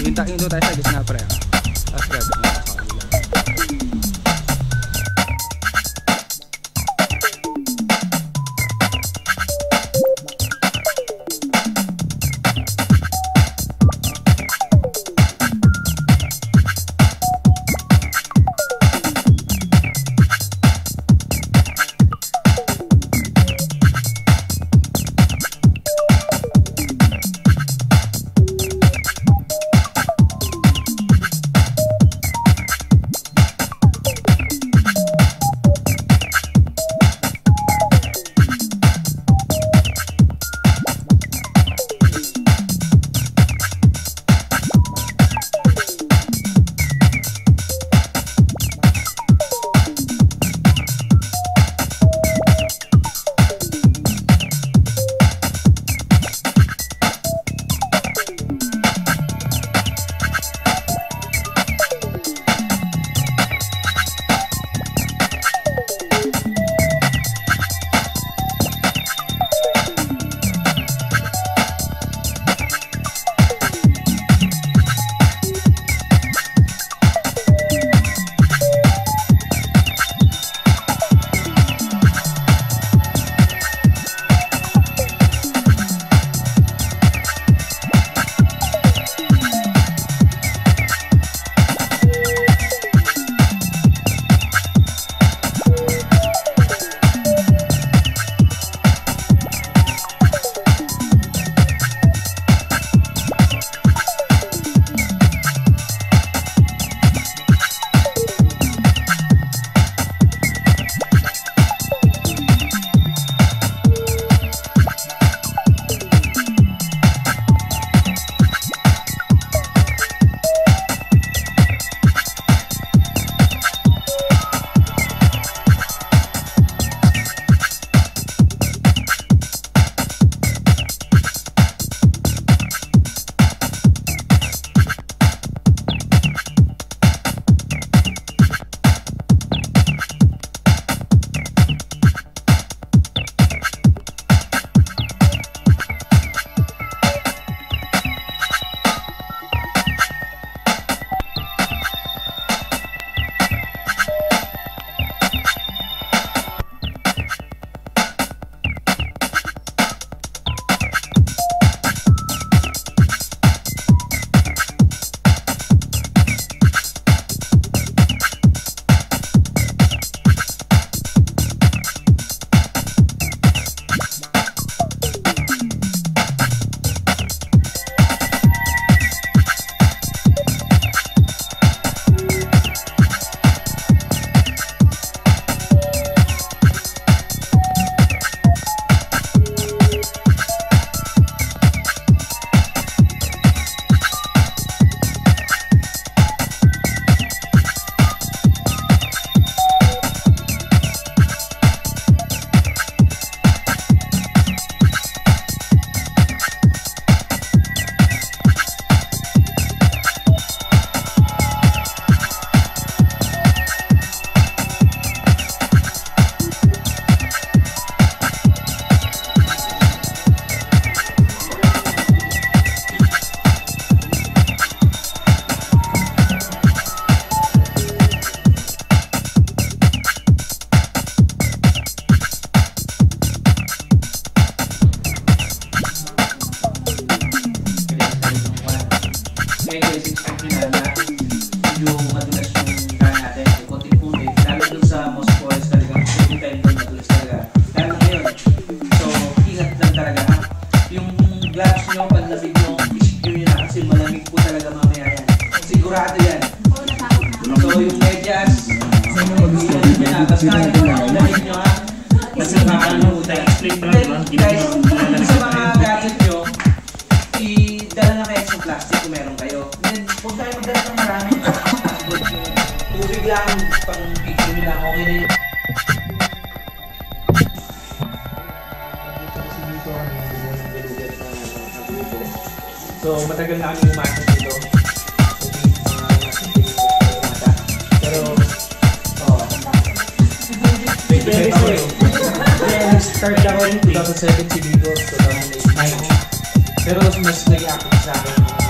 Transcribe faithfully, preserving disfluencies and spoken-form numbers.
Hinta, hinto tayo sa gitna pre. Tapos gadget mo sa kanila. Sigurado yan. So yung medyas, mag-ilan nyo na. Tapos kahit mo nakulamig nyo ha. Kasi makakano, guys, sa mga gadget nyo, i-dala na kayo sa plastic kung meron kayo. Then, huwag tayo magdala ng marami. Tubig lang, pang picture nyo lang, okay na yun. So, matagal na kami umasok dito. Pero, oh. Very sorry. Nag-start ako in two thousand seven si Vigo, two thousand nine. Pero mas nag-i-active sa akin.